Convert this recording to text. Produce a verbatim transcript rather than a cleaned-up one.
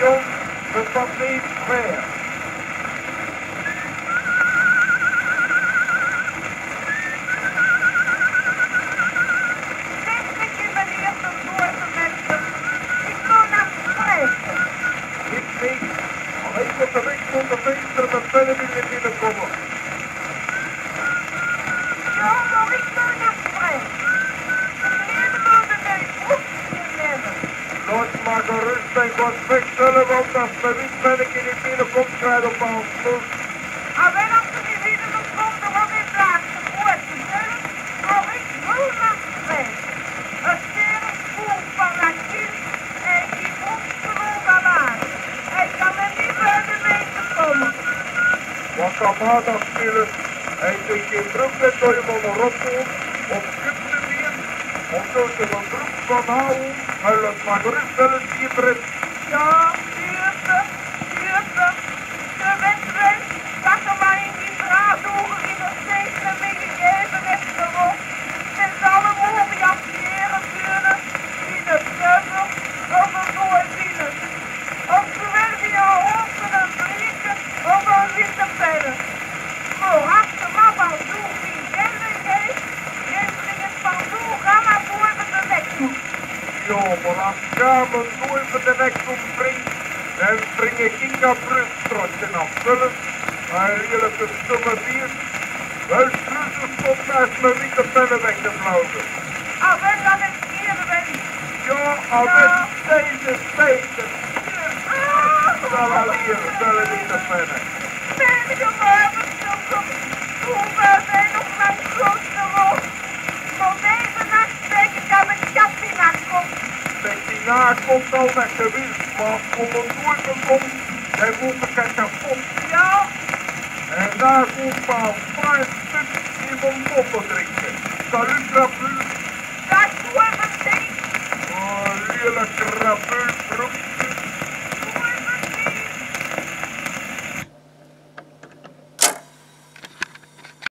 station, de Pathé Square. Ik niet. Alleen op de weg tot de venster met pennen in je binnenkomen. Ja, maar ik wil naar spreken. Meneer de burgemeester, hoe je nemen? Laat maar gerust en God wegstellen, want als de wind ben ik in die binnenkomt, krijg je op ons voet. Alleen als ze niet weer dan komt er wel in plaats te woord te stellen, maar ik wil naar spreken. Een sterk voel van dat kind en die monsterrol aan. Hij kan er niet bij de meester komen. Wat kan maandag spelen? Hij denkt in terug met door je van een roppel, op kipte weer, of door je een broek van houden, hij laat maar gerust wel eens hier erin. Ja, eerste, eerste. Je weet wel dat er maar in die draaddoegen in de steeds een beetje gegeven heeft erop. Met alle oriënteren kunnen in de puzzel of een doorzienen. Of zowel die al hoofden en vliegen of al zitten pennen. Maar als de man al zo'n die geld heeft, regeling het van zo'n gamma voor de nek toe. Ja, maar als Kamer nooit met de nek ombrengt, dan spring ik in dat brusttrotje afvullen. Hij redelijk een stomme bier. Wel slussen stond naast mijn witte pennen weg te vlogen. Al wel dat ik eerder ben. Ja, al met deze beter. Zal al hier zullen witte pennen. Menige morgen zoeken. Hoe ver zijn nog mijn grootste rol? Voor deze nacht denk ik dat mijn Katina komt. Bettina komt al met de wind, maar om een doorbe komt, dan moet ik het kapot. Ja, En daar komt maar een paar stuk in mijn moppen drinken. Salut, la plus.